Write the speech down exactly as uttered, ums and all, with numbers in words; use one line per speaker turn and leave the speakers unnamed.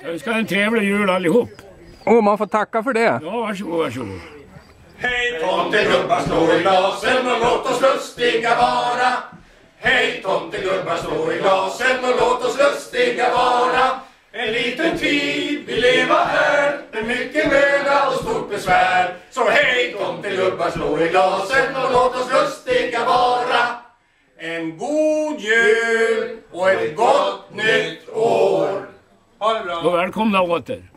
Vi ska ha en trevlig jul allihop.
Åh, man får tacka för det.
Ja, varsågod, varsågod.
Hej tomtegubbar, slå i glasen och låt oss lustiga vara. Hej tomtegubbar, slå i glasen och låt oss lustiga vara. En liten tid vi leva här, med mycket möda och stort besvär. Så hej tomtegubbar, slå i glasen och låt oss lustiga vara. En god jul och ett gott nytt år. Ha det bra.
Och välkomna åter.